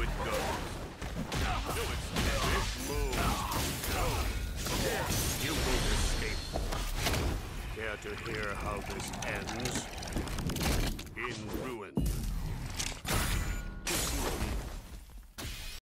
it goes. No, it's this move. No. You won't escape. Care to hear how this ends?